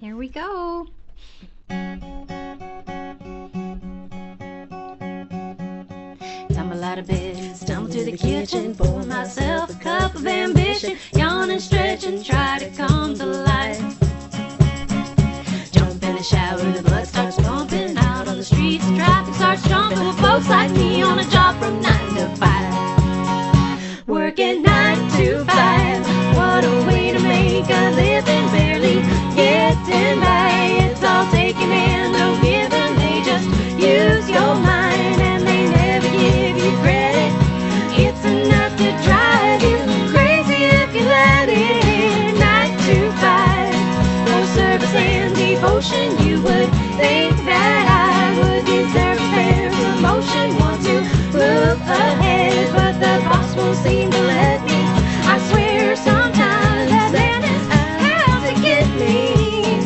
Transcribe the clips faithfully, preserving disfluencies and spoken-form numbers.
Here we go. Tumble out of bed, stumble to the kitchen, pour myself a cup of ambition, yawn and stretch and try to come to life. Jump in the shower, the blood starts pumping, out on the streets, traffic starts jumping, with folks like me on a job from nine to five. Working nine to five, what a way to make a living, barely getting by. It's all taken in, no giving, they just use your mind and they never give you credit. It's enough to drive you crazy if you let it. Nine to five, no service and devotion. You would think that I would deserve a fair promotion. Want to move ahead, but the boss won't seem to let me. I swear sometimes that man is out to get me.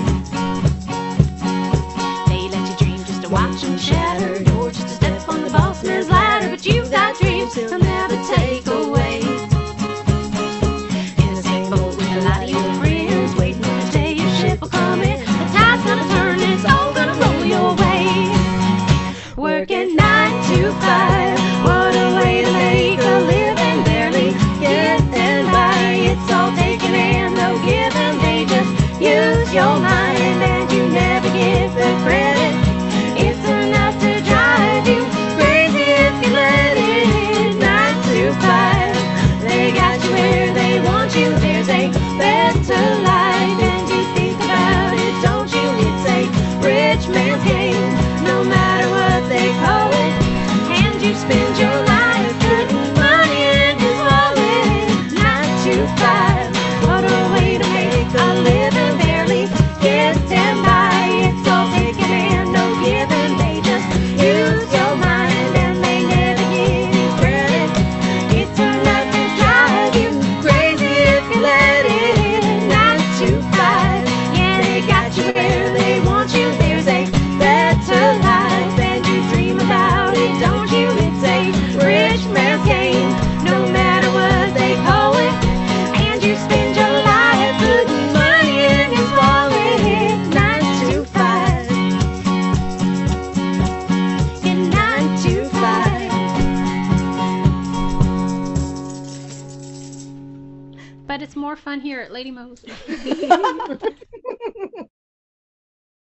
They let you dream just to watch them shatter, or just to step on the boss man's ladder. But you've got dreams he'll never take away. In the same boat with a lot of your friends, waiting for the day your ship will come in. The tide's gonna turn, it's all gonna roll your way. Working nine to five, what a way to make a living, barely getting by. It's all taken and no giving, they just use your mind and you never give the credit. It's enough to drive you crazy if you let it. Nine to five, they got you where they want you. There's a better life and you think about it, don't you? It's a rich man's game, no matter what they call it. And you spend your life putting money in his wallet. Nine to five, what a way to make a living, barely getting by. It's all taken and no giving, they just use your mind and they never give you credit. It's enough to drive you crazy if you let it. Nine to five, yeah, they got you where they want you. There's a better life and you dream about it, don't you? It's a rich man's game, no matter what they call it. And you spend your life putting money in his wallet. Nine to five, yeah, nine to five. But it's more fun here at Lady Mo's.